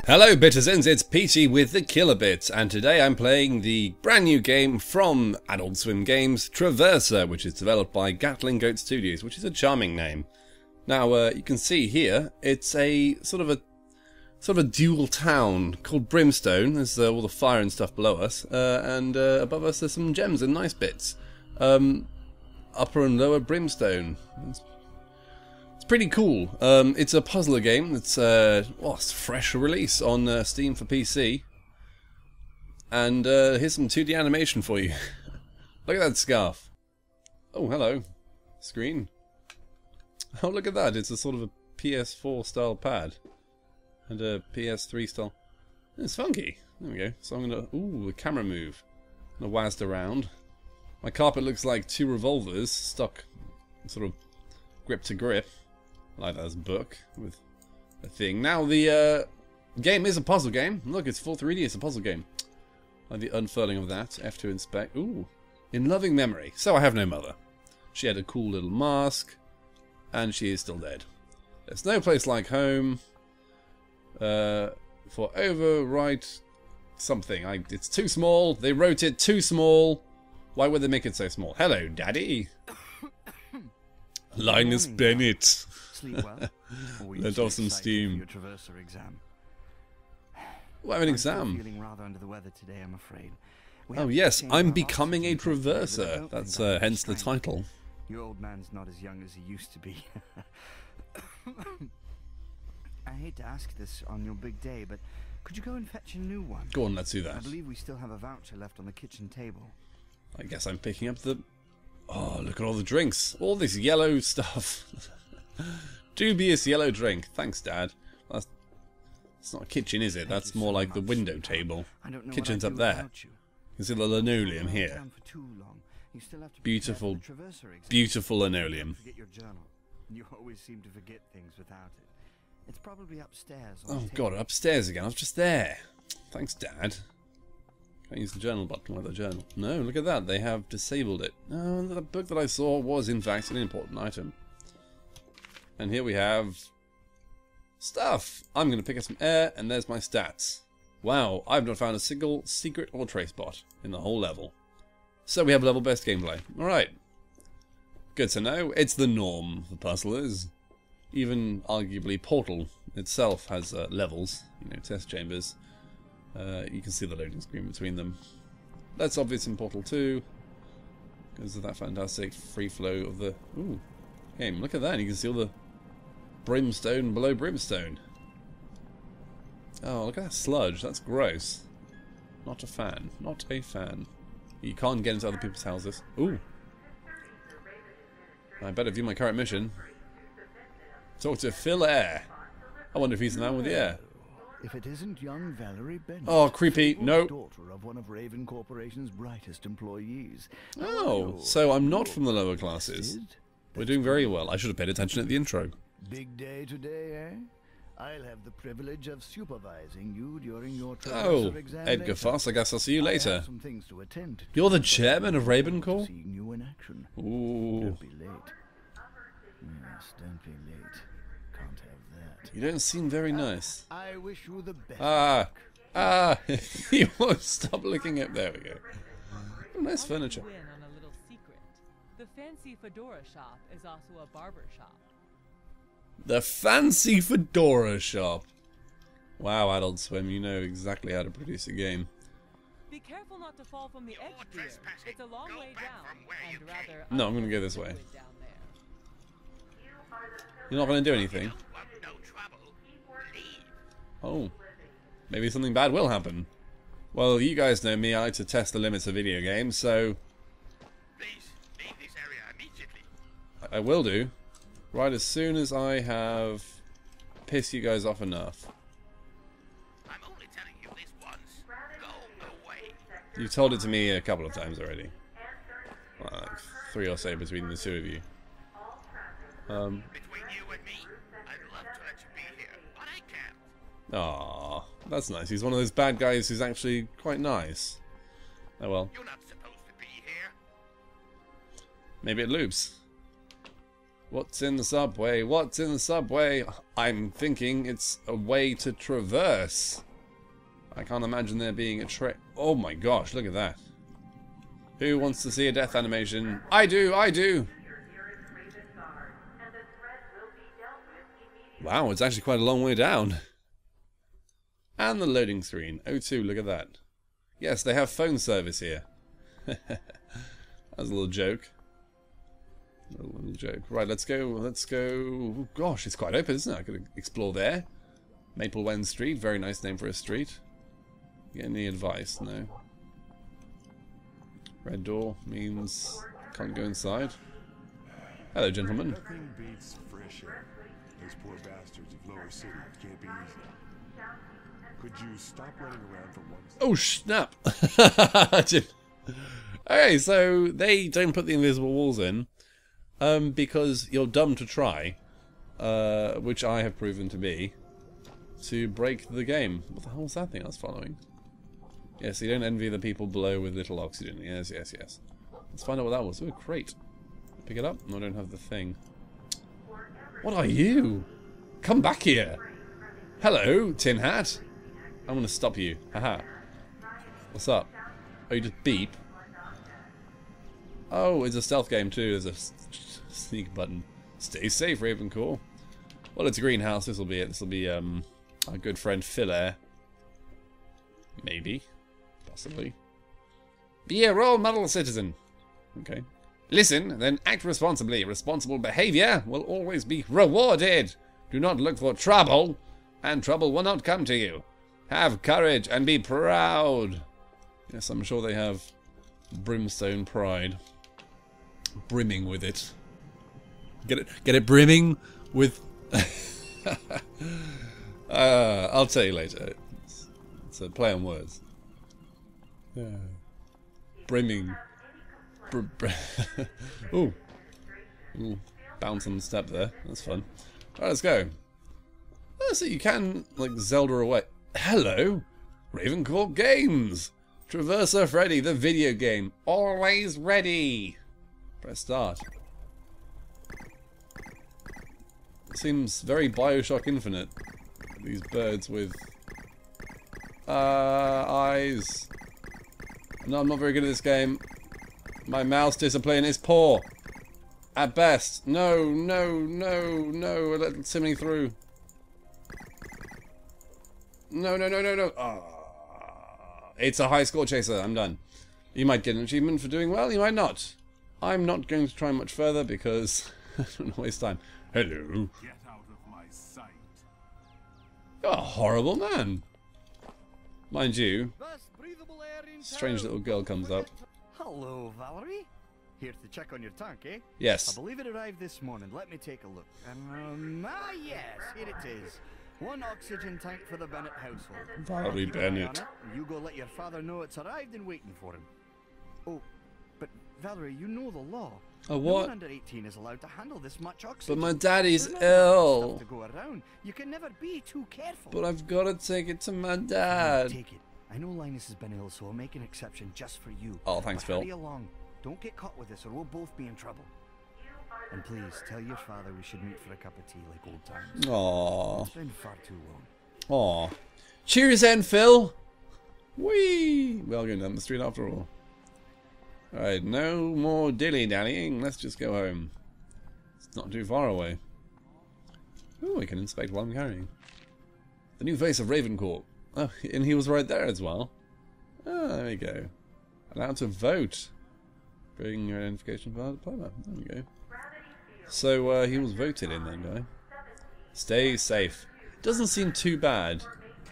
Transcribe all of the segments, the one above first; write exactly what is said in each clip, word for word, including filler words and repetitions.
Hello Bittersins, it's Peachy with the Killer Bits, and today I'm playing the brand new game from Adult Swim Games, Traverser, which is developed by Gatling Goat Studios, which is a charming name. Now, uh, you can see here, it's a sort of a sort of a dual town called Brimstone. There's uh, all the fire and stuff below us, uh, and uh, above us there's some gems and nice bits. Um, upper and lower Brimstone. It's pretty cool. Um, it's a puzzler game. It's uh, oh, it's a fresh release on uh, Steam for P C. And uh, here's some two D animation for you. Look at that scarf. Oh, hello. Screen. Oh, look at that. It's a sort of a P S four style pad. And a P S three style. It's funky. There we go. So I'm going to... Ooh, the camera move. I'm going to whizzed around. My carpet looks like two revolvers stuck sort of grip to grip. I like that as a book with a thing. Now the uh, game is a puzzle game. Look, it's full three D. It's a puzzle game. I like the unfurling of that. F to inspect. Ooh, in loving memory. So I have no mother. She had a cool little mask, and she is still dead. There's no place like home. Uh, for overwrite something. I, it's too small. They wrote it too small. Why would they make it so small? Hello, Daddy. Linus Bennett. Sleep well? Let off some steam. Your Traverser exam. Well, I have an exam. I'm feeling rather under the weather today, I'm afraid. We Oh have to yes, change I'm our becoming a oxygen concentrator, but I Traverser. don't That's think uh, I'm hence the restrained. title. Your old man's not as young as he used to be. I hate to ask this on your big day, but could you go and fetch a new one? Go on, let's do I that. believe we still have a voucher left on the kitchen table. I guess I'm picking up the... Oh, look at all the drinks. All this yellow stuff. Dubious yellow drink. Thanks, Dad. That's... It's not a kitchen, is it? Thank That's you more so like the much, window sweetheart. table. I don't know Kitchen's what I'd up do there. without you. You can see the linoleum You've been here. around for too long. You still have to Beautiful, prepare for the Traverser exam. beautiful linoleum. Forget your journal. You always seem to forget things without it. It's probably upstairs. On Oh the god, table. upstairs again. I was just there. Thanks, Dad. Can't use the journal button like the journal. No, look at that. They have disabled it. Oh, the book that I saw was in fact an important item. And here we have stuff. I'm going to pick up some air, and there's my stats. Wow, I've not found a single secret or trace spot in the whole level. So we have level best gameplay. Alright. Good to know. It's the norm for puzzlers. Even, arguably, Portal itself has uh, levels, you know, test chambers. Uh, you can see the loading screen between them. That's obvious in Portal two, because of that fantastic free flow of the ooh, game. Look at that, you can see all the brimstone below brimstone. Oh, look at that sludge, that's gross. Not a fan, not a fan. You can't get into other people's houses. Ooh. I better view my current mission. Talk to Phil Air. I wonder if he's in there with the air. If it isn't young Valerie Bennett. Oh, creepy. No. Daughter of one of Raven Corporation's brightest employees. Oh, so I'm not from the lower classes. We're doing very well. I should have paid attention at the intro. Big day today, eh? I'll have the privilege of supervising you during your Oh, Traverser exam Edgar later. Foss, I guess I'll see you I later. have some things to attend to. You're the chairman of Raven Corp? Seeing you in action. Ooh. Don't be late. Yes, don't be late. Can't have that. You don't seem very nice. I wish you the best. Ah. Ah. You won't stop looking at... There we go. Oh, nice furniture. Win on a little secret. The fancy fedora shop is also a barber shop. The fancy fedora shop. Wow, Adult Swim, you know exactly how to produce a game. Be careful not to fall from the edge, dear. It's a long way down, and rather No, I'm gonna go this way. unfluid down there. You're not going to do anything? Oh. Maybe something bad will happen. Well, you guys know me, I like to test the limits of video games, so... Please, leave this area immediately. I, I will do. Right as soon as I have pissed you guys off enough. I'm only telling you this once. Go away. You've told it to me a couple of times already. Well, like three or so between the two of you. Um, Between you and me, I'd love to let you be here, but I can't. Aww, that's nice. He's one of those bad guys who's actually quite nice. Oh well. You're not supposed to be here. Maybe it loops. What's in the subway? What's in the subway? I'm thinking it's a way to traverse. I can't imagine there being a train. Oh my gosh, look at that. Who wants to see a death animation? I do, I do. Wow, it's actually quite a long way down. And the loading screen. oh two, look at that. Yes, they have phone service here. That was a little joke. A little, little joke. Right, let's go, let's go. Oh, gosh, it's quite open, isn't it? I could explore there. Maple Wen Street, very nice name for a street. Get any advice? No. Red door means can't go inside. Hello, gentlemen. Nothing beats fresh air. Those poor bastards of Lower City can't be easy. Could you stop running around for once? Oh snap! Okay, so they don't put the invisible walls in, um, because you're dumb to try, uh, which I have proven to be, to break the game. What the hell was that thing I was following? Yes, you don't envy the people below with little oxygen. Yes, yes, yes. Let's find out what that was. Ooh, a crate. Pick it up? No, I don't have the thing. What are you? Come back here. Hello, tin hat. I'm gonna stop you. Haha. What's up? Oh, you just beep. Oh, it's a stealth game too. There's a sneak button. Stay safe, Ravencore. Well, it's a greenhouse. This will be it. This will be um our good friend Philair. Maybe. Possibly. Be a role model citizen. Okay. Listen, then act responsibly. Responsible behavior will always be rewarded. Do not look for trouble, and trouble will not come to you. Have courage and be proud. Yes, I'm sure they have Brimstone pride. Brimming with it. Get it? Get it brimming with... uh, I'll tell you later. It's, it's a play on words. Yeah. Brimming. Br br Ooh. Ooh. Bounce on the step there. That's fun. Alright, let's go. Oh, so you can, like, Zelda away. Hello! Ravencore Games! Traverser Freddy, the video game. Always ready! Press start. Seems very Bioshock Infinite. These birds with... Uh, eyes. No, I'm not very good at this game. My mouse discipline is poor. At best. No, no, no, no. Let send me through. No, no, no, no, no. Oh, it's a high score chaser. I'm done. You might get an achievement for doing well. You might not. I'm not going to try much further because I don't want to waste time. Hello. Get out of my sight. You're a horrible man. Mind you, strange little girl comes up. Hello, Valerie. Here to check on your tank, eh? Yes. I believe it arrived this morning. Let me take a look. Um, ah, yes, here it is. One oxygen tank for the Bennett household. Valerie Bennett. You go let your father know it's arrived and waiting for him. Oh, but Valerie, you know the law. Oh, what? No one under eighteen is allowed to handle this much oxygen. But my daddy's There's not enough ill. stuff to go around. You can never be too careful. But I've got to take it to my dad. Take it. I know Linus has been ill, so I'll make an exception just for you. Oh, thanks, but Phil. hurry along. Don't get caught with this, or we'll both be in trouble. And please, tell your father we should meet for a cup of tea like old times. Aww. It's been far too long. Aww. Cheers then, Phil. Whee! We are going down the street after all. Alright, no more dilly-dallying. Let's just go home. It's not too far away. Ooh, we can inspect what I'm carrying. The new face of Ravencore. Oh, and he was right there as well. Ah, there we go. Allowed to vote. Bring your identification for the diploma. There we go. So, uh, he was voted in then, guy. Stay safe. Doesn't seem too bad.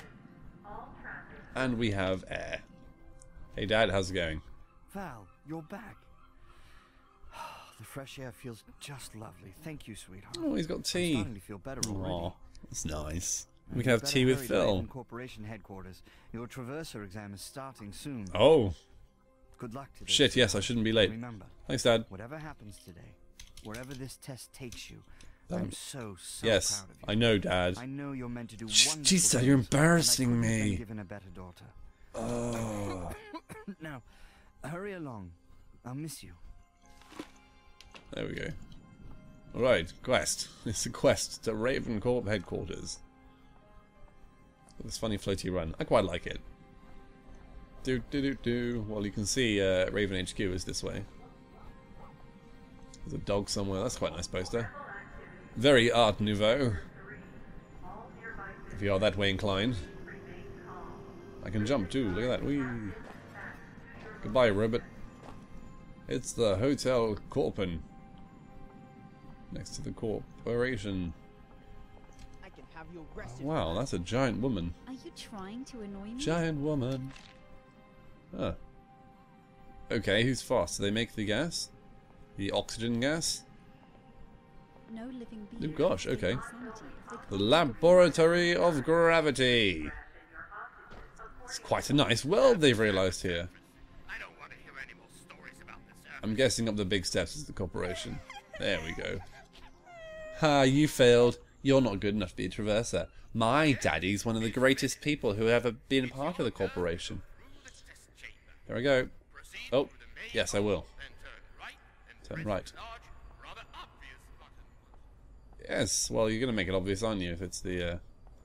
And we have air. Hey, Dad, how's it going? Val, you're back. The fresh air feels just lovely. Thank you, sweetheart. Oh, he's got tea. I'm starting to feel better already. Aw, that's nice. We And can you have better tea with hurry to Phil. Raven Corporation headquarters. Your Traverser exam is starting soon. Oh, Good luck today. shit, yes, I shouldn't be late. Remember, Thanks, Dad. whatever happens today, wherever this test takes you, Um, I'm so, so Yes, proud of you. I know, Dad. I know you're meant to do Sh- wonderful jeez, Dad, things, you're and I embarrassing couldn't have been me. given a better daughter. Oh. Now, hurry along. I'll miss you. There we go. Alright, quest. It's a quest to Raven Corp headquarters. This funny floaty run. I quite like it. Do do do do. Well, you can see uh, Raven H Q is this way. There's a dog somewhere. That's quite a nice poster. Very Art Nouveau. If you are that way inclined. I can jump too. Look at that. Whee. Goodbye, robot. It's the Hotel Corpen. Next to the corporation. I can have you arrested. Wow, that's a giant woman. Are you trying to annoy me? Giant woman. Huh. Okay, who's fast? Do they make the gas? The oxygen gas? No living Oh being. gosh, okay. Insanity if they The can't Laboratory of Gravity. It's quite a nice world they've realised here. I don't want to hear any more stories about this earth. I'm guessing up the big steps is the corporation. There we go. Ha, you failed. You're not good enough to be a traverser. My daddy's one of the greatest people who ever been a part of the corporation. There we go. Oh, yes, I will. Turn right. Yes, well, you're going to make it obvious, aren't you, if it's the... Uh...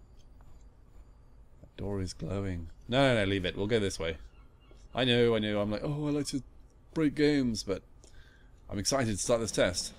That door is glowing. No, no, no, leave it. We'll go this way. I know, I know. I'm like, oh, I like to break games, but I'm excited to start this test.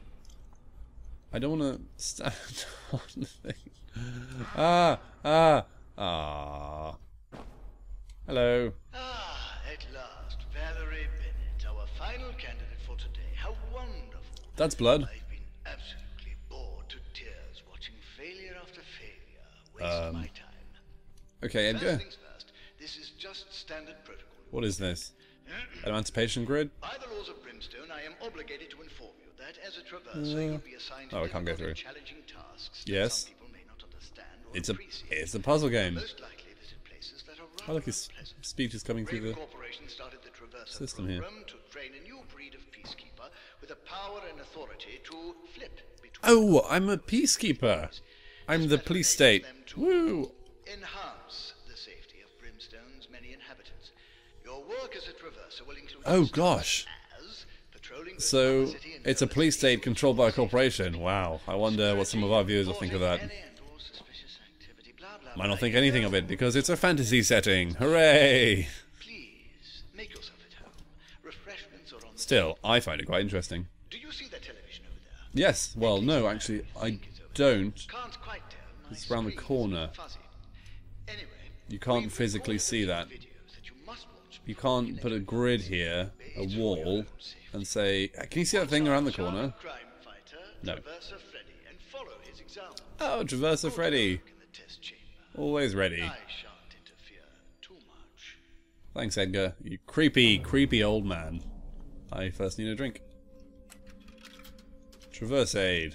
I don't want to stand on the thing. Ah, ah, ah. Hello. Ah, at last, Valerie Bennett, our final candidate for today. How wonderful. That's blood. I've been absolutely bored to tears watching failure after failure waste Um, my time. Okay, First Edgar. things first, this is just standard protocol. What is this? Emancipation grid? By the laws of Brimstone, I am obligated to inform you that as a traverser, you'll be assigned oh, we can't go difficult and through. challenging tasks that Yes. some people may not understand or It's a appreciate. it's a puzzle game. Most likely visit places that are Oh, rather look, his unpleasant. speech is coming through Raven the... Corporation started the Traverser system here. program to train a new breed of peacekeeper with the power and authority to flip between. Oh, I'm a peacekeeper. I'm the police state. Woo! Enhance the safety of Brimstone's many inhabitants. Your work as a traverser will include. Oh, gosh. As patrolling both So, the city and it's a other police state cities, controlled by a corporation. Wow. I wonder what some of our viewers will think of that. any and all suspicious activity, blah, blah, Might not blah. think anything of it because it's a fantasy setting. Hooray! Please make yourself at home. Refreshments are on the Still, I find it quite interesting. Do you see that television over there? Yes, well, no, actually, I don't. Can't quite tell. My It's around the screen's corner. fuzzy. Anyway, You can't we've physically recorded see a few that. videos that you must watch You before can't put a grid here, a It's for wall, your own safety. and say, can you see that thing around the Charming corner? crime fighter, No. Traverser Freddy, and follow his example. Oh, Traverser Freddy. Look in the test chamber. Always ready. I shan't interfere too much. Thanks, Edgar. You creepy, creepy old man. I first need a drink. Traverse aid.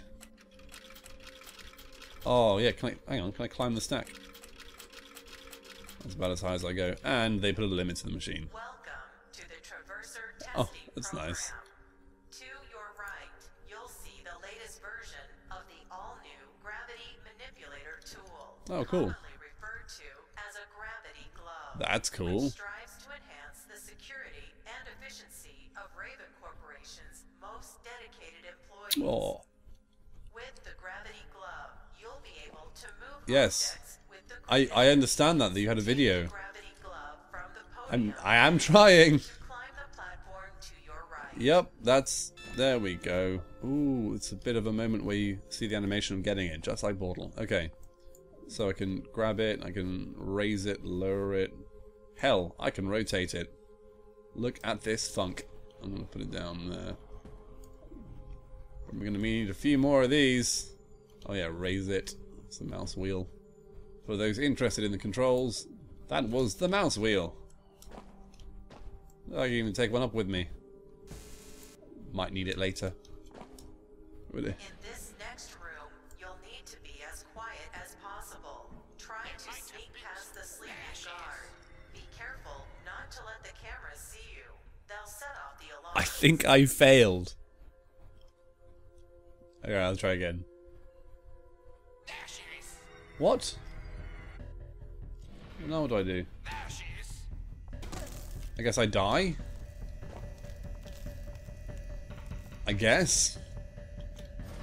Oh, yeah, can I... Hang on, can I climb the stack? That's about as high as I go. And they put a limit to the machine. Welcome to the Traverser testing Oh, that's program. nice. To your right, you'll see the latest version of the all-new gravity manipulator tool. Oh, cool. Commonly referred to as a gravity glove. That's cool. Which strives to enhance the security and efficiency of Raven Corporation's most dedicated employees. Oh, With the gravity glove, you'll be able to move yes. objects with the I, I understand that, that you had a video. gravity glove from the I'm, podium. I am trying. Climb the platform to your right. Yep, that's... There we go. Ooh, it's a bit of a moment where you see the animation of getting it, just like Portal. Okay. So I can grab it, I can raise it, lower it. Hell, I can rotate it. Look at this funk. I'm going to put it down there. We're going to need a few more of these. Oh yeah, raise it. It's the mouse wheel. For those interested in the controls, that was the mouse wheel. I can even take one up with me. Might need it later. Would it? In this next room, you'll need to be as quiet as possible. Try to sneak past the sleeping guard. Be careful not to let the cameras see you. They'll set off the alarm. I think I failed. Okay, I'll try again. There she is. What? Now what do I do? There she is. I guess I die? I guess?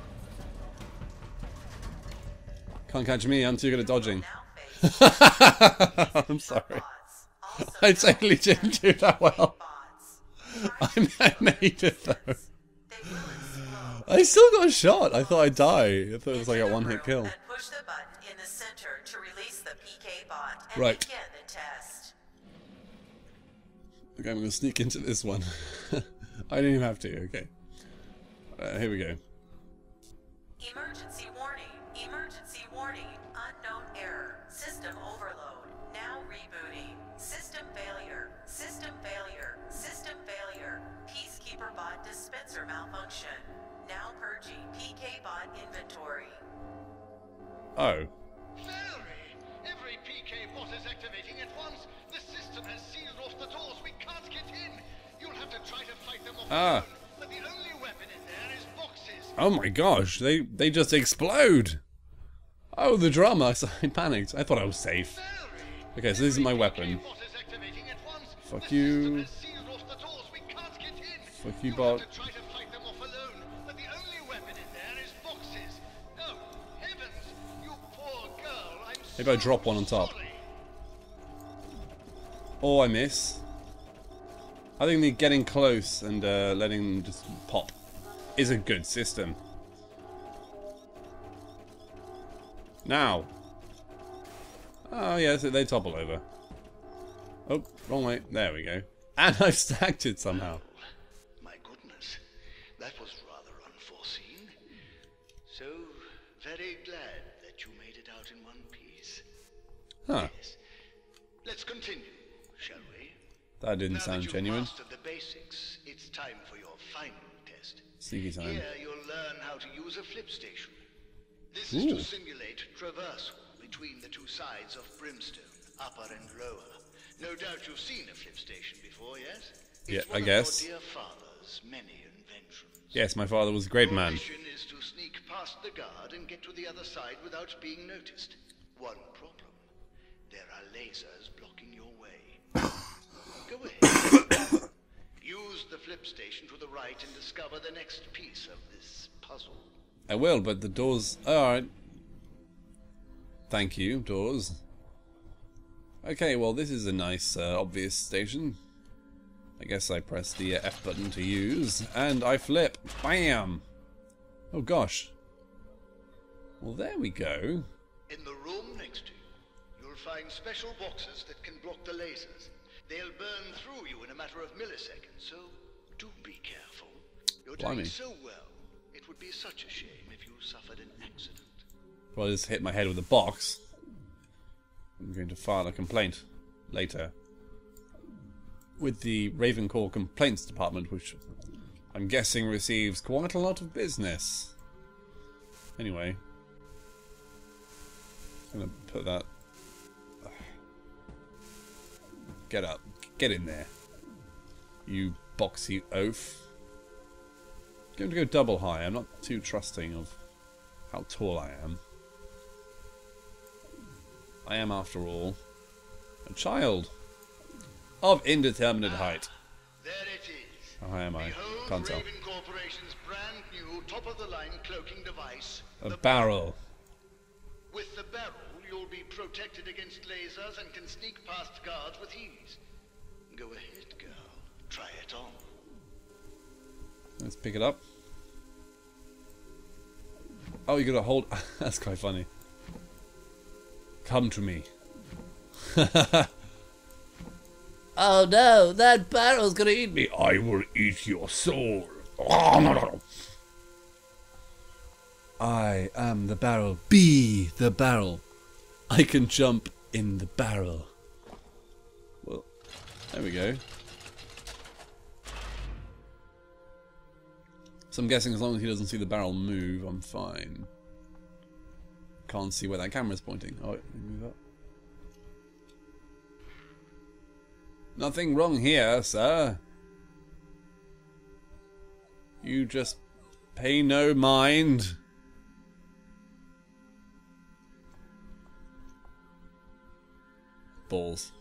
Can't catch me, I'm too good at dodging. Now face I'm sorry. bots. Also I totally didn't do that well. bots. I I made it though. They will explode. I still got shot. I thought I'd die. I thought it was like a one hit kill. And push the button in the center to release the P K bot and Right. begin the test. Okay, I'm going to sneak into this one. I didn't even have to. Okay. Uh, here we go. Emergency warning. Emergency warning. Unknown error. System overload. Now rebooting. System failure. System failure. System failure. Peacekeeper bot dispenser malfunction. Now purging P K bot inventory. Oh. Valerie! Every P K bot is activating at once. The system has sealed off the doors. We can't get in. You'll have to try to fight them off Ah. alone. But the only weapon in there is boxes. Oh my gosh, they they just explode. Oh, the drama. I, I panicked. I thought I was safe. Valerie! Okay, so this is my Every weapon. P K bot is activating at once. Fuck The you. system has sealed off the doors. We can't get in. Fuck you, You'll bot. have to try to fight them off alone. But the only weapon in there is boxes. Oh, heavens! You poor girl. I'm Maybe I so drop one on top. sorry. Oh, I miss. I think the getting close and uh, letting them just pop is a good system. Now. Oh, yeah, so they topple over. Oh, wrong way. There we go. And I've stacked it somehow. My goodness, that was rather unforeseen. So very glad that you made it out in one piece. Huh. Yes. Let's continue, shall we? That didn't Now sound that you've genuine. mastered the basics, it's time for your final test. Sneaky time. Here you'll learn how to use a flip station. This is to Ooh. simulate traversal between the two sides of Brimstone, upper and lower. No doubt you've seen a flip station before, yes? Yeah, It's I one guess. of your dear father's many inventions. Yes, my father was a great Your man. mission is to sneak past the guard and get to the other side without being noticed. One problem. There are lasers blocking your way. Go ahead. Use the flip station to the right and discover the next piece of this puzzle. I will, but the doors... Alright. Thank you, doors. Okay, well, this is a nice, uh, obvious station. I guess I press the uh, F button to use, and I flip. Bam! Oh, gosh. Well, there we go. In the room next to you, you'll find special boxes that can block the lasers. They'll burn through you in a matter of milliseconds, so do be careful. You're doing Blimey. so well, it would be such a shame if you suffered an accident. Well, I just hit my head with a box. I'm going to file a complaint later with the Ravencore Complaints Department, which I'm guessing receives quite a lot of business. Anyway, I'm going to put that... Get up. Get in there. You boxy oaf. I'm going to go double high. I'm not too trusting of how tall I am. I am, after all, a child of indeterminate height. There it is. How high am I? Behold Can't tell. Raven Corporation's brand new top-of-the-line cloaking device. A the barrel. With the barrel, you'll be protected against lasers and can sneak past guards with ease. Go ahead, girl. Try it on. Let's pick it up. Oh, you gotta hold... That's quite funny. Come to me. Oh no, that barrel's gonna eat me. I will eat your soul. I am the barrel. Be the barrel. I can jump in the barrel. Well, there we go. So I'm guessing as long as he doesn't see the barrel move, I'm fine. Can't see where that camera's pointing. Oh, wait, move up. Nothing wrong here, sir. You just pay no mind. Balls.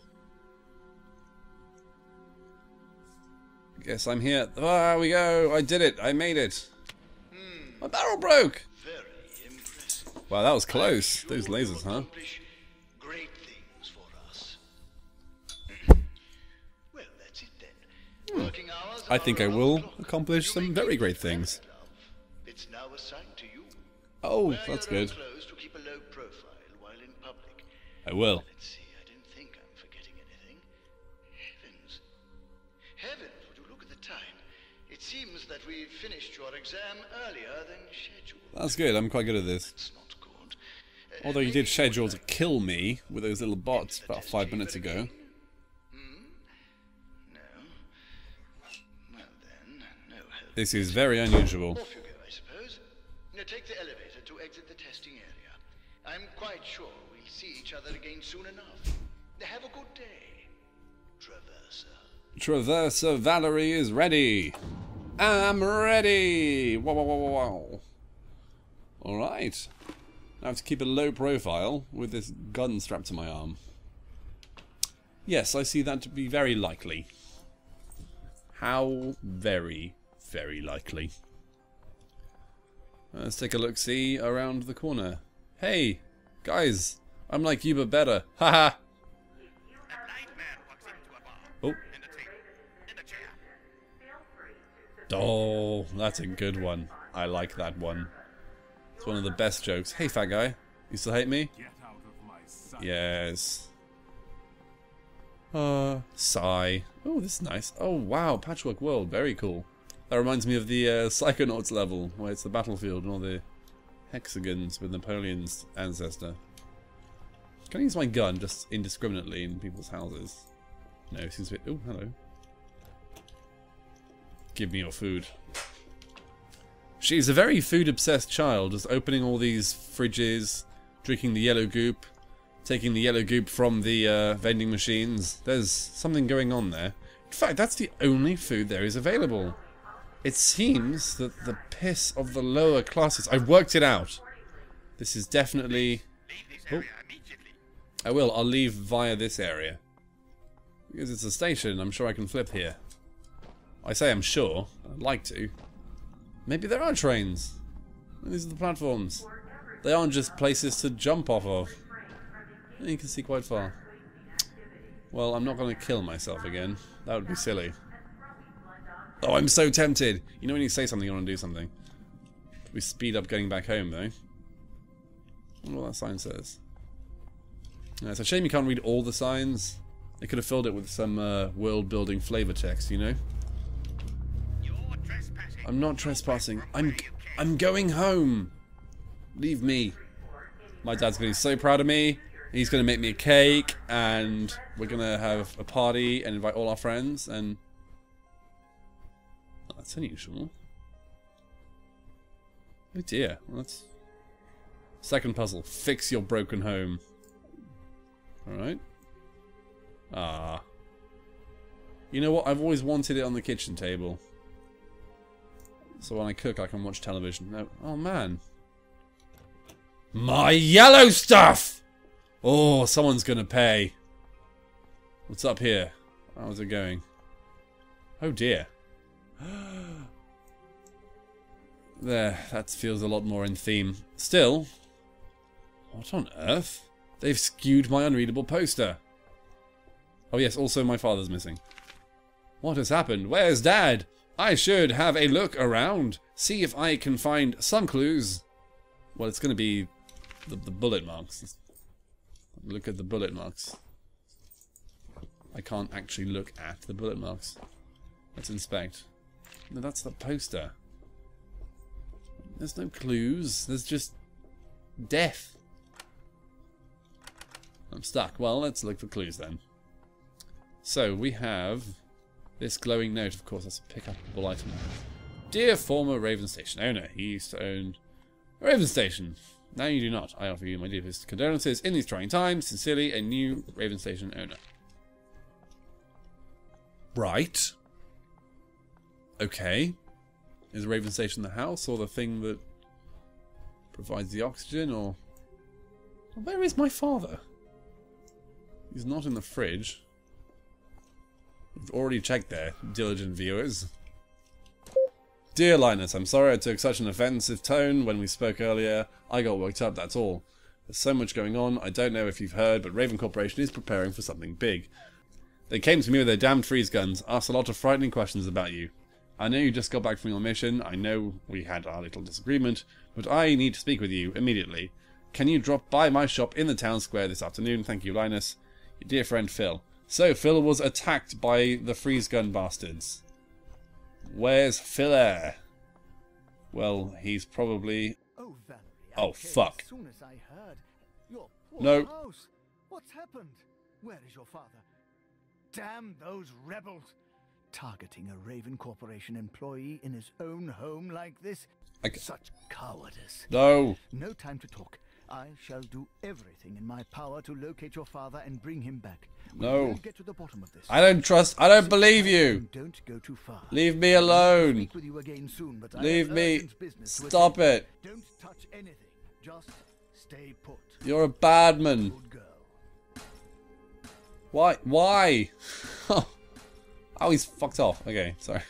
Guess I'm here. Ah, we go. I did it. I made it. My barrel broke. Very impressive. Wow, that was close. Those You will lasers, huh? accomplish great things for us. Well, that's it then. Working hours I think I are around will the clock. accomplish You some may very keep great that things. planet, love. It's now assigned to you. Oh, Wear that's your own good. clothes to keep a low profile while in public. I will. Let's see, I didn't think I'm forgetting anything. Heavens. Heavens, would you look at the time? It seems that we finished your exam earlier than scheduled. That's good. I'm quite good at this. It's not good. Uh, Although you maybe did schedule would to like kill me with those little bots the about test five chamber minutes ago. again? Hmm? No. Well then, no help. This is very unusual. Off you go, I suppose. Now take the elevator to exit the testing area. I'm quite sure we'll see each other again soon enough. Have a good day, Traverser. Traverser Valerie is ready. I'm ready. Wow, wow, wow, wow, wow. All right. I have to keep a low profile with this gun strapped to my arm. Yes, I see that to be very likely. How very, very likely. Let's take a look-see around the corner. Hey, guys, I'm like you but better. Haha. A blind man walks into a bar. Oh. In the table. In the chair. Oh, that's a good one. I like that one. It's one of the best jokes. Hey, fat guy. You still hate me? Get out of my sight. Yes. Uh, sigh. Oh, this is nice. Oh, wow. Patchwork world. Very cool. That reminds me of the uh, Psychonauts level, where it's the battlefield and all the hexagons with Napoleon's ancestor. Can I use my gun just indiscriminately in people's houses? No, it seems a bit... Oh, hello. Give me your food. She's a very food-obsessed child, just opening all these fridges, drinking the yellow goop, taking the yellow goop from the uh, vending machines. There's something going on there. In fact, that's the only food there is available. It seems that the piss of the lower classes... I've worked it out. This is definitely... Leave this Oh. area immediately. I will. I'll leave via this area. Because it's a station, I'm sure I can flip here. I say I'm sure. I'd like to. Maybe there are trains. These are the platforms. They aren't just places to jump off of. You can see quite far. Well, I'm not going to kill myself again. That would be silly. Oh, I'm so tempted. You know when you say something, you want to do something. We speed up getting back home, though. I wonder what that sign says. Yeah, it's a shame you can't read all the signs. They could have filled it with some uh, world-building flavor text, you know? You're trespassing. I'm not trespassing. I'm I'm going home. Leave me. My dad's going to be so proud of me. He's going to make me a cake, and we're going to have a party and invite all our friends, and... Oh, that's unusual. Oh dear. Well, that's... Second puzzle. Fix your broken home. Alright. Ah. You know what? I've always wanted it on the kitchen table. So when I cook, I can watch television. No. Oh, man. My yellow stuff! Oh, someone's gonna pay. What's up here? How's it going? Oh, dear. There. That feels a lot more in theme. Still. What on earth? They've skewed my unreadable poster. Oh, yes. Also, my father's missing. What has happened? Where's Dad? I should have a look around. See if I can find some clues. Well, it's going to be the, the bullet marks. Look at the bullet marks. I can't actually look at the bullet marks. Let's inspect. No, that's the poster. There's no clues. There's just death. I'm stuck. Well, let's look for clues then. So, we have this glowing note. Of course, that's a pick-upable item. Dear former Raven Station owner, he used to own a Raven Station. Now you do not. I offer you my deepest condolences in these trying times. Sincerely, a new Raven Station owner. Right. Okay. Is Raven Station the house or the thing that provides the oxygen, or... Where is my father? He's not in the fridge. We've already checked there, diligent viewers. Dear Linus, I'm sorry I took such an offensive tone when we spoke earlier. I got worked up, that's all. There's so much going on. I don't know if you've heard, but Raven Corporation is preparing for something big. They came to me with their damned freeze guns, asked a lot of frightening questions about you. I know you just got back from your mission. I know we had our little disagreement, but I need to speak with you immediately. Can you drop by my shop in the town square this afternoon? Thank you, Linus. Your dear friend Phil. So, Phil was attacked by the freeze gun bastards. Where's Phil? Well, he's probably... Oh, Valerie, I Oh, came fuck. As soon as I heard your poor No. house. What's happened? Where is your father? Damn those rebels! Targeting a Raven Corporation employee in his own home like this? I c- Such cowardice. No. No time to talk. I shall do everything in my power to locate your father and bring him back. We No. will get to the bottom of this. I don't trust... I don't believe you. And don't go too far. Leave me alone. Speak with you again soon, but I Leave have me. urgent business to Stop attend. it. Don't touch anything. Just stay put. You're a bad man. Good girl. Why? Why? Oh, he's fucked off. Okay, sorry.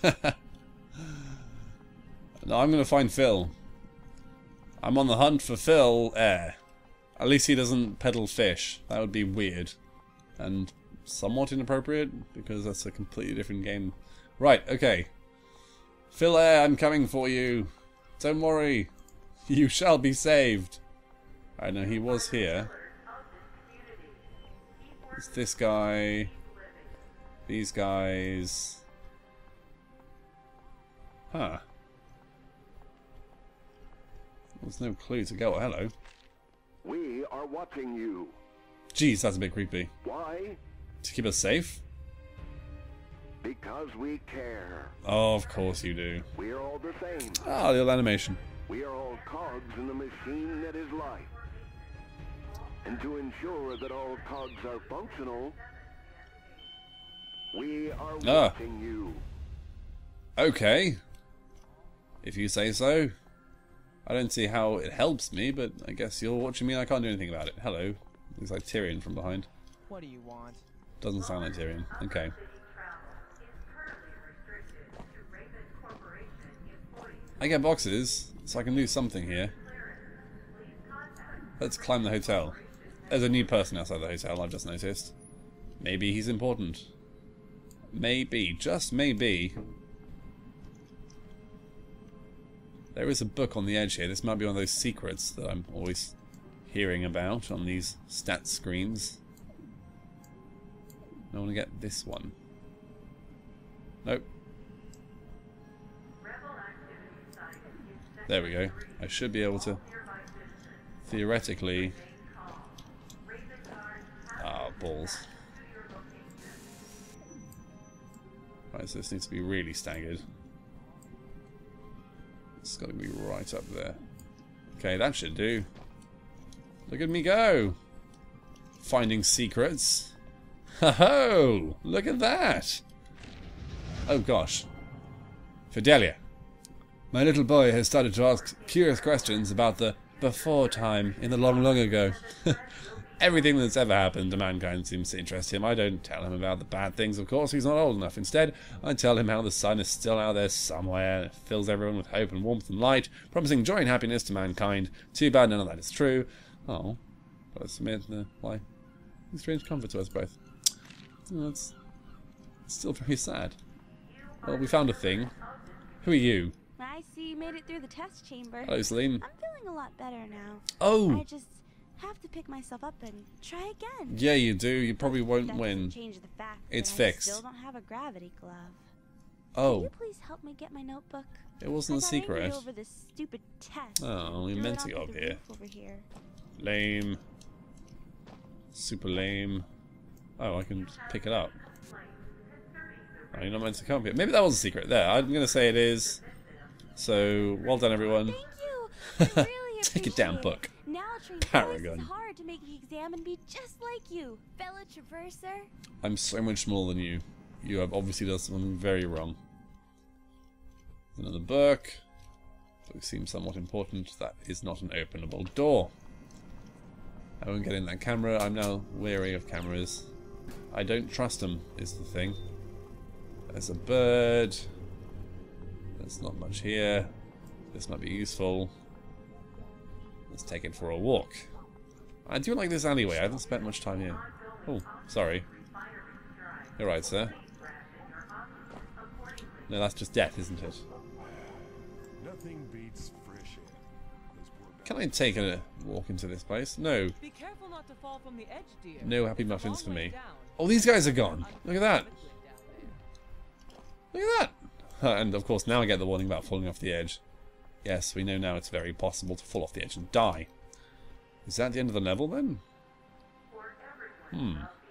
No, I'm going to find Phil. I'm on the hunt for Phil Air. At least he doesn't peddle fish. That would be weird. And somewhat inappropriate, because that's a completely different game. Right, okay. Phil Air, I'm coming for you. Don't worry. You shall be saved. I know he was here. It's this guy. These guys. Huh. There's no clue to go. Oh, hello. We are watching you. Jeez, that's a bit creepy. Why? To keep us safe? Because we care. Oh, of course you do. We are all the same. Ah, the old animation. We are all cogs in the machine that is life. And to ensure that all cogs are functional, we are Ah. watching you. Okay. If you say so. I don't see how it helps me, but I guess you're watching me and I can't do anything about it. Hello. Looks like Tyrion from behind. What do you want? Doesn't sound like Tyrion. Okay. I get boxes, so I can do something here. Let's climb the hotel. There's a new person outside the hotel, I've just noticed. Maybe he's important. Maybe, just maybe. There is a book on the edge here. This might be one of those secrets that I'm always hearing about on these stat screens. I want to get this one. Nope. There we go. I should be able to theoretically... Ah, balls. Right, so this needs to be really staggered. It's got to be right up there. Okay, that should do. Look at me go! Finding secrets. Ho-ho! Look at that! Oh gosh. Fidelia. My little boy has started to ask curious questions about the before time in the long, long ago. Everything that's ever happened to mankind seems to interest him. I don't tell him about the bad things, of course, he's not old enough. Instead, I tell him how the sun is still out there somewhere, and it fills everyone with hope and warmth and light, promising joy and happiness to mankind. Too bad none of that is true. Oh, but submit the why? Strange comfort to us both. Oh, it's, it's still very sad. Well, we found a thing. Who are you? I see you made it through the test chamber. Hello, Celine. I'm feeling a lot better now. Oh! I just have to pick myself up and try again. Yeah, you do. You probably won't That win. doesn't change the fact It's that fixed. I still don't have a gravity glove. Oh. Can you please help me get my notebook? It wasn't I a got angry secret. over this stupid test. Oh, we Threw meant it to go off up the here. roof over here. Lame. Super lame. Oh, I can pick it up. Oh, you're not meant to come up here. Maybe that was a secret. There, I'm going to say it is. So, well done, everyone. Thank you. I really Take it down, appreciate book. Now I'll train Paragon. twice as hard to make the exam and be just like you, fellow traverser. I'm so much smaller than you. You have obviously done something very wrong. Another book. Book seems somewhat important. That is not an openable door. I won't get in that camera. I'm now wary of cameras. I don't trust them, is the thing. There's a bird. There's not much here. This might be useful. Let's take it for a walk. I do like this alleyway. I haven't spent much time here. Oh, sorry. You're right, sir. No, that's just death, isn't it? Nothing beats fresh air. Can I take a walk into this place? No. Be careful not to fall from the edge, dear. No happy It's a muffins for long way me. down. Oh, these guys are gone. Look at that. Look at that. And of course, now I get the warning about falling off the edge. Yes, we know now it's very possible to fall off the edge and die. Is that the end of the level then? Hmm.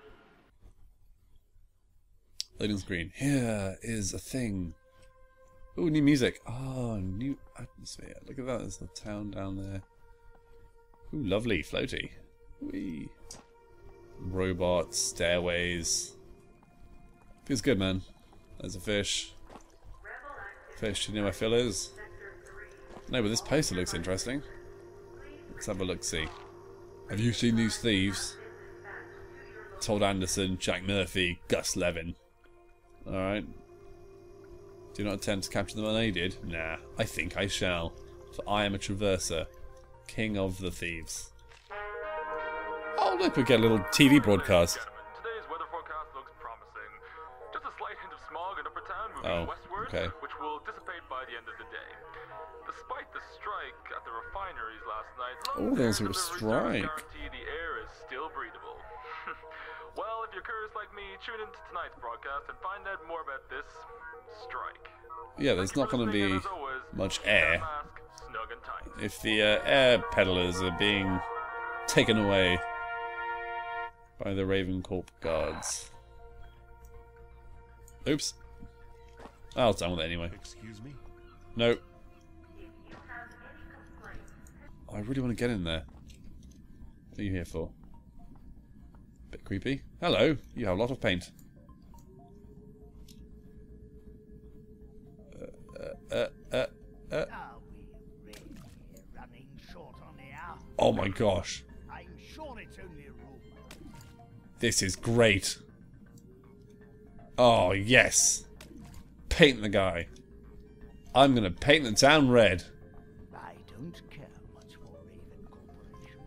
Loading screen. Here is a thing. Ooh, new music. Oh, new atmosphere. Look at that. There's the town down there. Ooh, lovely. Floaty. Whee. Robots, stairways. Feels good, man. There's a fish. Fish, you know where Phil is? No, but this poster looks interesting. Let's have a look-see. Have you seen these thieves? Todd Anderson, Jack Murphy, Gus Levin. Alright. Do not attempt to capture them unaided. Nah, I think I shall. For I am a traverser, king of the thieves. Oh look, we get a little T V broadcast. Today's weather forecast looks promising. Just a slight hint of smog in upper town moving Oh, westward, okay. which will dissipate by the end of the day. Despite the strike at the refineries last night, Oh, there was a deliveries strike. guarantee the air is still breathable. Well, if you're curious like me, tune into tonight's broadcast and find out more about this strike. Yeah, there's not going to be And as always, much keep that air. mask snug and tight. If the uh, air peddlers are being taken away by the Raven Corp guards. Oops. I was done with it anyway. Excuse me? No. I really want to get in there. What are you here for? Bit creepy. Hello, you have a lot of paint. Uh, uh, uh, uh. Are we really running short on air? Oh my gosh. I'm sure it's only a rumor. This is great. Oh, yes. Paint the guy. I'm going to paint the town red. I don't care much for Raven Corporation.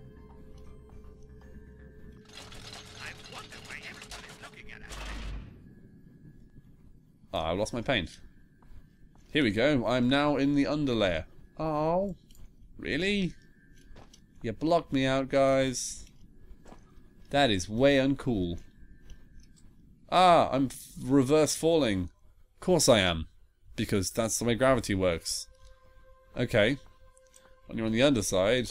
I wonder why everyone is looking at us. Oh, I lost my paint. Here we go. I'm now in the underlayer. Oh, really? You blocked me out, guys. That is way uncool. Ah, I'm f reverse falling. Of course I am. Because that's the way gravity works. Okay. When you're on the underside,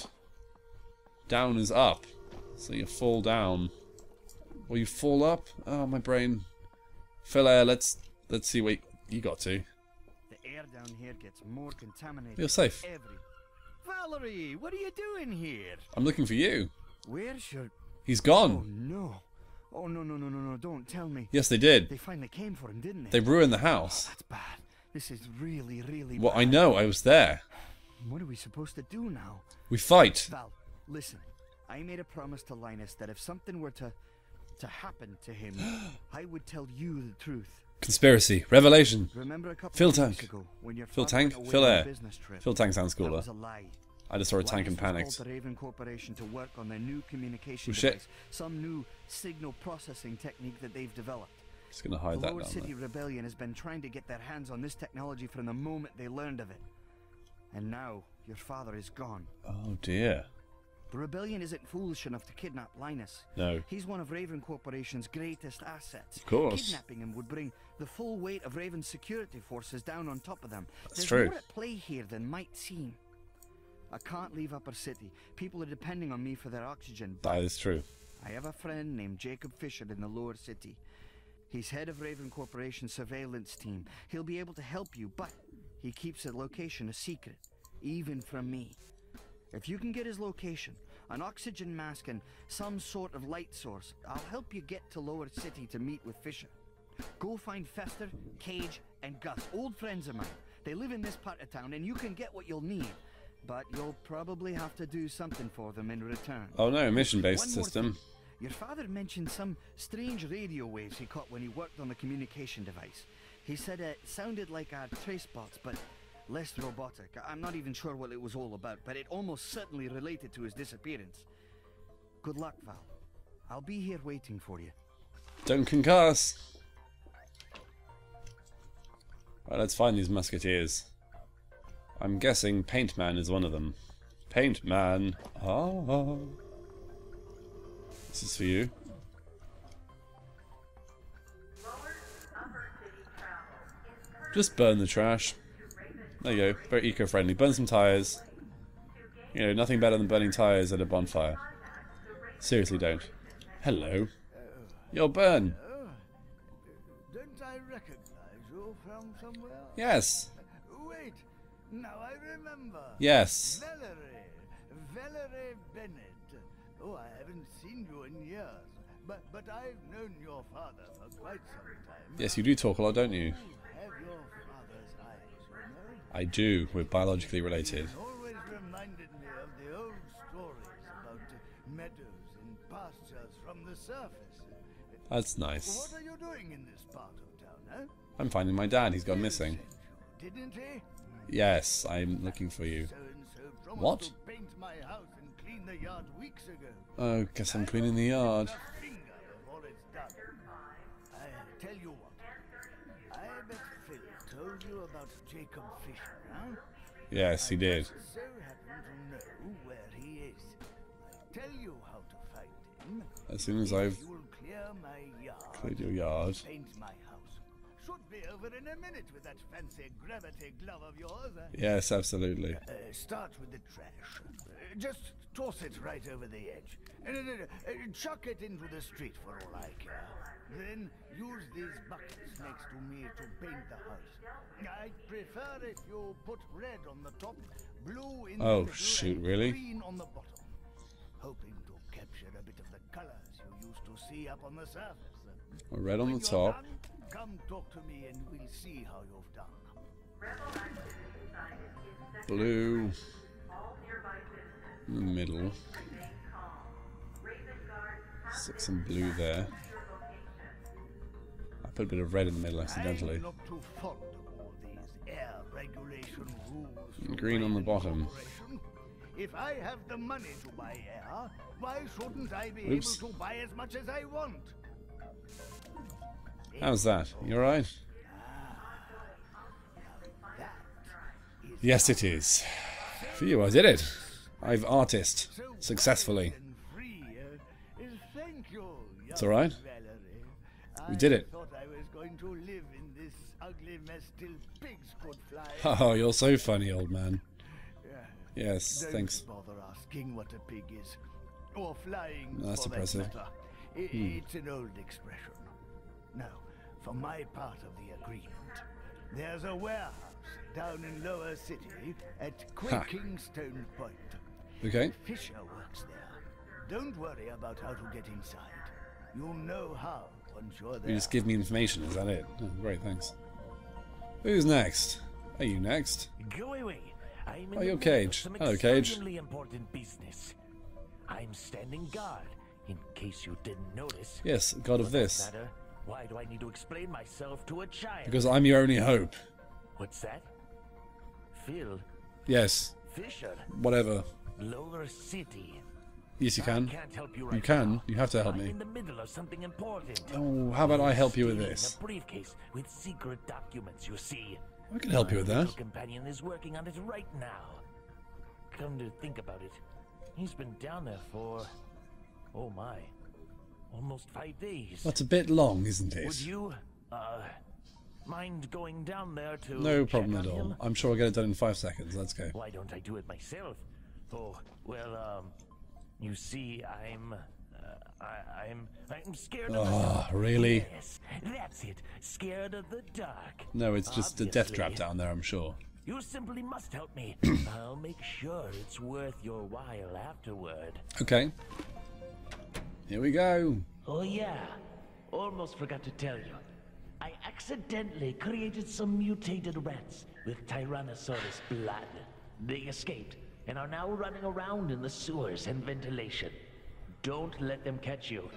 down is up. So you fall down. Or you fall up? Oh, my brain. Phil Air, let's let's see what you got to. The air down here gets more contaminated. You're safe. Every... Valerie, what are you doing here? I'm looking for you. Where's your... He's gone. Oh, no. Oh, no, no, no, no, no, don't tell me. Yes, they did. They finally came for him, didn't they? They ruined the house. Oh, that's bad. This is really, really Well, bad. I know. I was there. What are we supposed to do now? We fight. Val, listen. I made a promise to Linus that if something were to... to happen to him, I would tell you the truth. Conspiracy. Revelation. Remember a couple Phil of weeks Tank. ago when your Phil father Tank? went away Phil on a Air. business trip? Phil Tank sounds That cooler. was a lie. I just saw a tank and Linus was panicked. called the Raven Corporation to work on their new communication Oh, shit. device, some new signal processing technique that they've developed. Just gonna hide the that Lower down City there. Rebellion has been trying to get their hands on this technology from the moment they learned of it. And now, your father is gone. Oh dear. The Rebellion isn't foolish enough to kidnap Linus. No. He's one of Raven Corporation's greatest assets. Of course. Kidnapping him would bring the full weight of Raven's security forces down on top of them. That's There's true. more at play here than might seem. I can't leave Upper City. People are depending on me for their oxygen. That is true. I have a friend named Jacob Fisher in the Lower City. He's head of Raven Corporation's surveillance team. He'll be able to help you, but he keeps his location a secret, even from me. If you can get his location, an oxygen mask and some sort of light source, I'll help you get to Lower City to meet with Fisher. Go find Fester, Cage, and Gus, old friends of mine. They live in this part of town, and you can get what you'll need. But you'll probably have to do something for them in return. Oh no, mission-based One more system. thing. Your father mentioned some strange radio waves he caught when he worked on the communication device. He said it sounded like our trace bots, but Less robotic. I'm not even sure what it was all about, but it almost certainly related to his disappearance. Good luck, Val. I'll be here waiting for you. Don't concuss! Right, let's find these musketeers. I'm guessing Paint Man is one of them. Paint Man. Ah. This is for you. Just burn the trash. There you go. Very eco-friendly. Burn some tires. You know, nothing better than burning tires at a bonfire. Seriously, don't. Hello. You'll burn. Don't I recognize you from somewhere? Yes. Wait, now I remember. Yes. Valerie. Valerie Bennett. Oh, I haven't seen you in years, but but I've known your father for quite some time. Yes, you do talk a lot, don't you? You have your father's eyes, you know. I do. We're biologically related. It always reminded me of the old stories about uh, meadows and pastures from the surface. That's nice. What are you doing in this part of town, huh? I'm finding my dad. He's gone missing. Didn't he? Yes, I'm looking for you. So-and-so promised What? to paint my house and clean the yard weeks ago. Oh, guess I'm cleaning the yard. Not a finger of all it's done. I tell you what. I bet Phil told you about Jacob Fisher, huh? Yes, he did. So happen to know where he is. I'll tell you how to find him. As soon as I've You'll clear my yard. cleared your yard. Paint my house. Should be over in a minute with that fancy gravity glove of yours. eh? Yes, absolutely. Uh, start with the trash. Uh, just toss it right over the edge. Uh, uh, uh, chuck it into the street for all I care. Then use these buckets next to me to paint the house. I prefer if you put red on the top, blue in Oh, the middle, shoot, and really? green on the bottom. Hoping to capture a bit of the colors you used to see up on the surface. Red on When the you're top. done, come talk to me and we'll see how you've done. Blue in the middle. Stick some blue there. I put a bit of red in the middle accidentally. I'm not too fond of all these air regulation rules. And green on the bottom. If I have the money to buy air, why shouldn't I be Oops. able to buy as much as I want? How's that? You alright? Yes, it is. For you, I did it. I've artist successfully. Free, uh, thank you, It's alright. Valerie. We did it. I thought I was going to live in this ugly mess till pigs could fly. Oh, you're so funny, old man. Yes, Don't thanks. bother asking what a pig is, or flying. That's for that impressive. matter. I- Hmm. It's an old expression. Now, for my part of the agreement, there's a warehouse down in Lower City at Quaking Stone Point. Okay. Fisher works there. Don't worry about how to get inside. You'll know how once you're there. You just give me information, is that it? Oh, great, thanks. Who's next? Are you next? Go away. I'm in Oh, the you're middle of Cage. some Hello, Cage. extremely important business. I'm standing guard, in case you didn't notice. Yes, god of For that this. matter, why do I need to explain myself to a child? Because I'm your only hope. What's that? Phil Yes. Fisher. Whatever. Lower City. Yes, you I can. can't help you You right can. now. You have to help I'm me. in the middle of something important. Oh, how about I help you with Stealing this? A briefcase with secret documents, you see. I can help you with My that. little companion is working on it right now. Come to think about it, he's been down there for, oh my, almost five days. That's a bit long, isn't it? Would you, uh, mind going down there to No check problem on at all. him? I'm sure I'll get it done in five seconds. Let's go. Why don't I do it myself? Oh, well, um, you see, I'm, uh, I, I'm, I'm scared of the Ah, dark. really? Yes, that's it. Scared of the dark. No, it's just a death trap Obviously. down there, I'm sure. You simply must help me. I'll make sure it's worth your while afterward. Okay. Here we go. Oh yeah, almost forgot to tell you. I accidentally created some mutated rats with Tyrannosaurus blood. They escaped and are now running around in the sewers and ventilation. Don't let them catch you.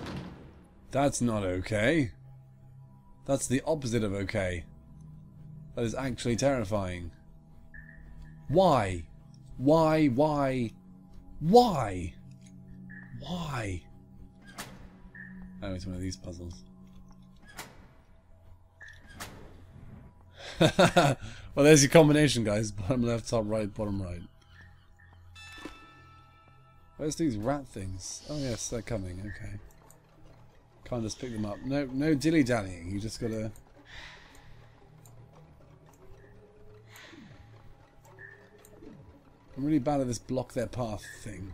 That's not okay. That's the opposite of okay. That is actually terrifying. Why? Why? Why? Why? Why? Oh, it's one of these puzzles. Well, there's your combination, guys. Bottom left, top right, bottom right. Where's these rat things? Oh yes, they're coming. Okay. Can't just pick them up. No, no dilly-dallying. You just gotta... I'm really bad at this block their path thing.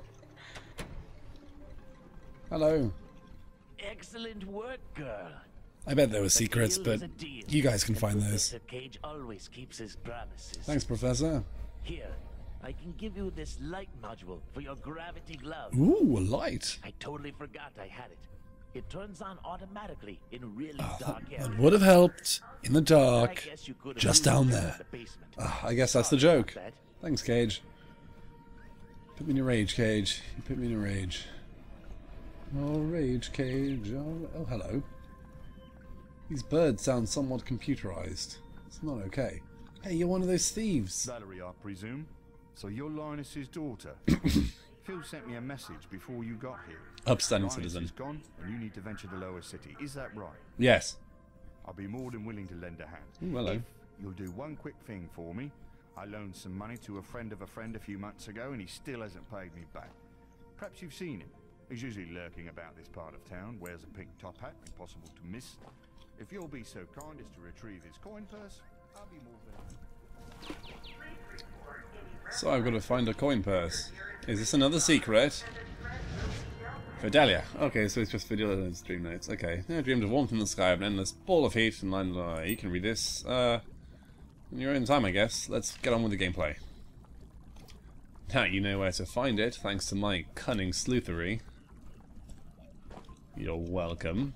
Hello. Excellent work, girl. I bet there were secrets, but you guys can find those. Professor Cage always keeps his promises. Thanks, Professor. Here, I can give you this light module for your gravity glove. Ooh, a light. I totally forgot I had it. It turns on automatically in a really Oh, dark that, area. that would have helped in the I dark, guess you could have just used down it there. in the basement. Ah, I guess that's the Sorry about joke. that. Thanks, Cage. Put me in a rage, Cage. You put me in a rage. Oh, rage, Cage. Oh, oh, hello. These birds sound somewhat computerized. It's not okay. Hey, you're one of those thieves. Valerie, I presume. So you're Linus's daughter. Phil sent me a message before you got here. Upstanding Linus citizen. is gone, and you need to venture to Lower City. Is that right? Yes. I'll be more than willing to lend a hand. Ooh, hello. If you'll do one quick thing for me. I loaned some money to a friend of a friend a few months ago, and he still hasn't paid me back. Perhaps you've seen him. He's usually lurking about this part of town, wears a pink top hat, impossible to miss. If you'll be so kind as to retrieve his coin purse, I'll be more than... So I've got to find a coin purse. Is this another secret? Fidelia. Okay, so it's just Fidelia's dream notes. Okay. I dreamed of warmth in the sky, of an endless ball of heat, and then uh, you can read this uh, in your own time, I guess. Let's get on with the gameplay. Now you know where to find it, thanks to my cunning sleuthery. You're welcome.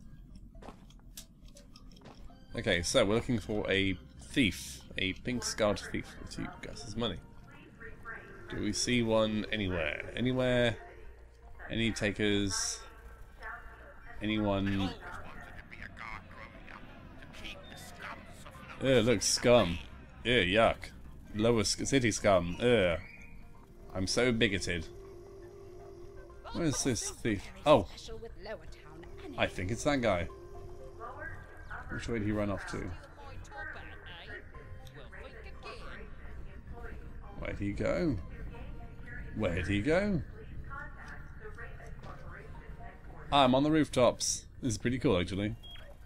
Okay, so we're looking for a thief, a pink-scarred thief to gas his money. Do we see one anywhere? Anywhere? Any takers? Anyone? Ugh, look, scum. Ugh, yuck. Lower city scum. Ugh. I'm so bigoted. Where's this thief? Oh! I think it's that guy. Which way did he run off to? Where'd he go? Where'd he go? Ah, I'm on the rooftops. This is pretty cool, actually.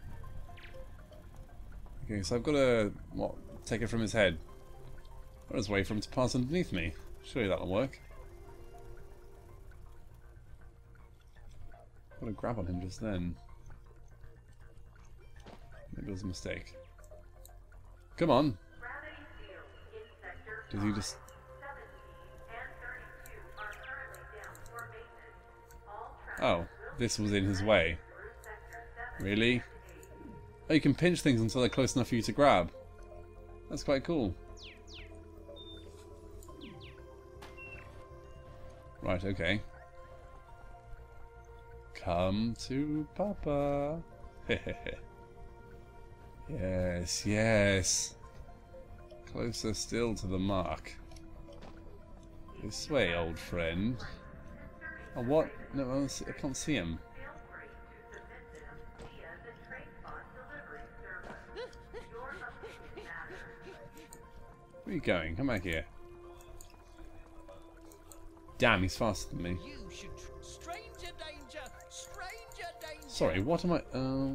Okay, so I've got to, what, take it from his head. I'll just wait for him to pass underneath me. Surely that'll work. Got to grab on him just then. Maybe it was a mistake. Come on! Does he just... Oh, this was in his way. Really? Oh, you can pinch things until they're close enough for you to grab. That's quite cool. Right, okay. Come to Papa. Yes, yes. Closer still to the mark. This way, old friend. Oh, what? No, I don't see- I can't see him. Where are you going? Come back here. Damn, he's faster than me. Stranger danger! Stranger danger! Sorry, what am I... Uh,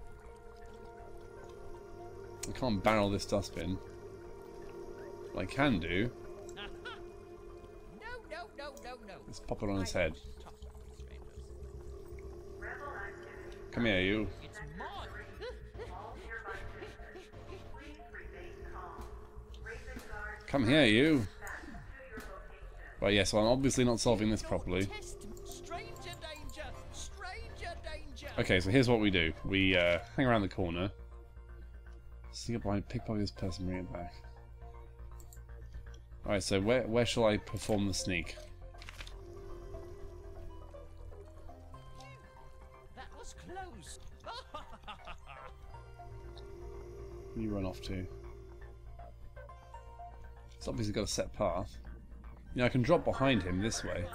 I can't barrel this dustbin. What I can do... No, no, no, no, no. Let's pop it on his head. Come here, you. It's mine. Come here, you. Right, yeah, so I'm obviously not solving this properly. Stranger danger! Stranger danger! Okay, so here's what we do. We uh, hang around the corner. Sneak up behind, pickpocket this person, bring it back. Alright, so where, where shall I perform the sneak? That was close. Where you run off to? It's obviously got a set path. You know, I can drop behind him this way.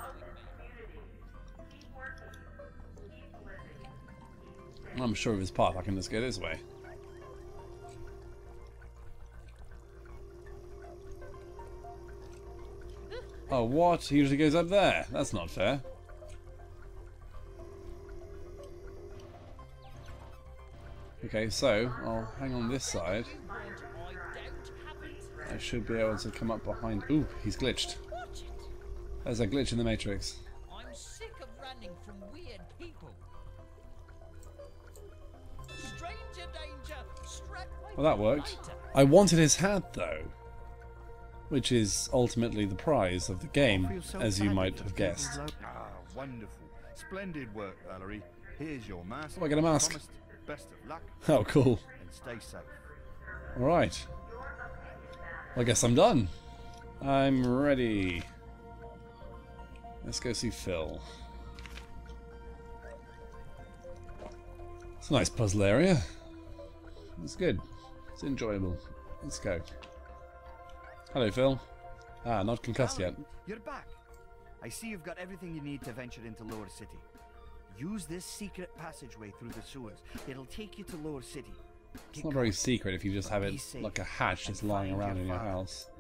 I'm sure of his path. I can just go this way. Oh, what? He usually goes up there. That's not fair. Okay, so I'll hang on this side. I should be able to come up behind. Ooh, he's glitched. There's a glitch in the Matrix. I'm sick of running from weird people. Stranger danger, strap Well, that worked. I wanted his hat, though, which is ultimately the prize of the game, as you might have guessed. Ah, wonderful. Splendid work, Valerie. Here's your mask. Oh, I get a mask. Promised. Best of luck. Oh, cool. And stay safe. Alright. Well, I guess I'm done. I'm ready. Let's go see Phil. It's a nice puzzle area. It's good. It's enjoyable. Let's go. Hello, Phil. Ah, not concussed yet. You're back. I see you've got everything you need to venture into Lower City. Use this secret passageway through the sewers. It'll take you to Lower City. It's not very secret if you just have it like a hatch just lying around in your house.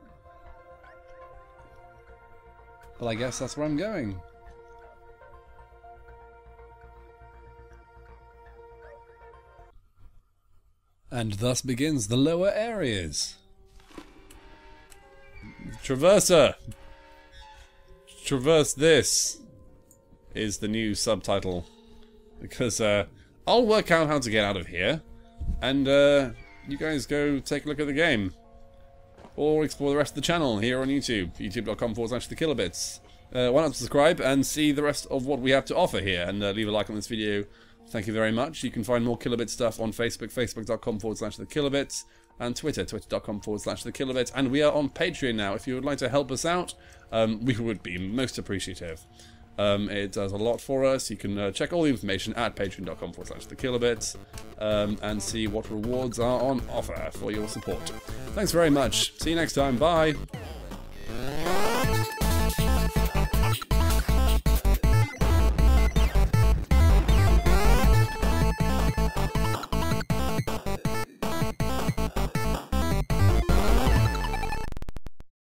But I guess that's where I'm going. And thus begins the lower areas. Traverser! Traverse this is the new subtitle. Because uh, I'll work out how to get out of here. And uh, you guys go take a look at the game. Or explore the rest of the channel here on YouTube. YouTube.com forward slash the kilobits. Uh, why not subscribe and see the rest of what we have to offer here. And uh, leave a like on this video. Thank you very much. You can find more Kilobit stuff on Facebook. Facebook.com forward slash the kilobits. And Twitter, twitter.com forward slash the kilobits. And we are on Patreon now. If you would like to help us out, um, we would be most appreciative. Um, it does a lot for us. You can uh, check all the information at patreon.com forward slash the kilobits um, and see what rewards are on offer for your support. Thanks very much. See you next time. Bye.